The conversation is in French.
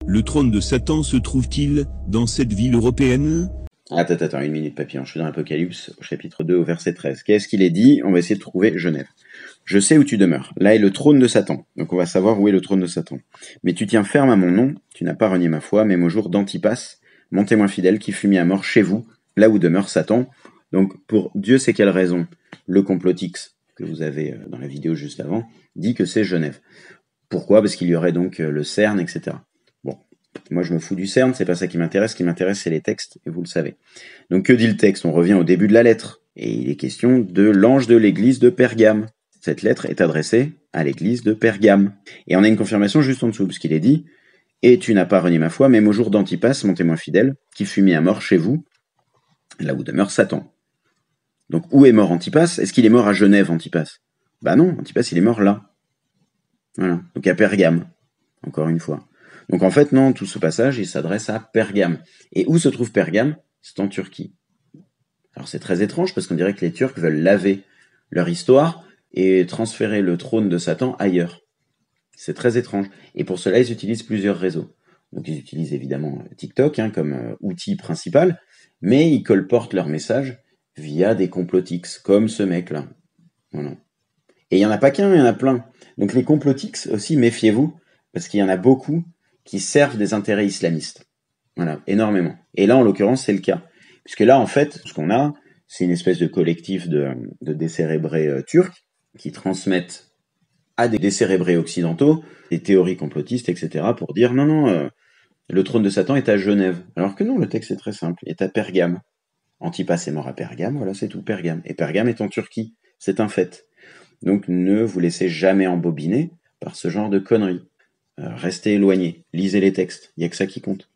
Le trône de Satan se trouve-t-il dans cette ville européenne? Attends, une minute, papillon. Je suis dans l'Apocalypse, au chapitre 2, au verset 13. Qu'est-ce qu'il est dit? On va essayer de trouver Genève. Je sais où tu demeures. Là est le trône de Satan. Donc on va savoir où est le trône de Satan. Mais tu tiens ferme à mon nom, tu n'as pas renié ma foi, même au jour d'Antipas, mon témoin fidèle, qui fut mis à mort chez vous, là où demeure Satan. Donc pour Dieu sait quelle raison, le complotix que vous avez dans la vidéo juste avant, dit que c'est Genève. Pourquoi? Parce qu'il y aurait donc le CERN, etc. Bon, moi je me fous du CERN, c'est pas ça qui m'intéresse. Ce qui m'intéresse, c'est les textes, et vous le savez. Donc que dit le texte? On revient au début de la lettre. Et il est question de l'ange de l'église de Pergame. Cette lettre est adressée à l'église de Pergame. Et on a une confirmation juste en dessous, parce qu'il est dit « Et tu n'as pas renié ma foi, même au jour d'Antipas, mon témoin fidèle, qui fut mis à mort chez vous, là où demeure Satan. » Donc où est mort Antipas? Est-ce qu'il est mort à Genève, Antipas? Bah non, Antipas il est mort là. Voilà, donc à Pergame, encore une fois. Donc en fait, non, tout ce passage, il s'adresse à Pergame. Et où se trouve Pergame? C'est en Turquie. Alors c'est très étrange, parce qu'on dirait que les Turcs veulent laver leur histoire et transférer le trône de Satan ailleurs. C'est très étrange. Et pour cela, ils utilisent plusieurs réseaux. Donc ils utilisent évidemment TikTok comme outil principal, mais ils colportent leur message via des complotix, comme ce mec-là. Voilà. Et il n'y en a pas qu'un, il y en a plein. Donc les complotix aussi, méfiez-vous, parce qu'il y en a beaucoup qui servent des intérêts islamistes. Voilà, énormément. Et là, en l'occurrence, c'est le cas. Puisque là, en fait, ce qu'on a, c'est une espèce de collectif de décérébrés turcs qui transmettent à des décérébrés occidentaux des théories complotistes, etc., pour dire non, le trône de Satan est à Genève. Alors que non, le texte est très simple, il est à Pergame. Antipas est mort à Pergame, voilà, c'est tout, Pergame. Et Pergame est en Turquie, c'est un fait. Donc ne vous laissez jamais embobiner par ce genre de conneries. Restez éloignés, lisez les textes, il n'y a que ça qui compte.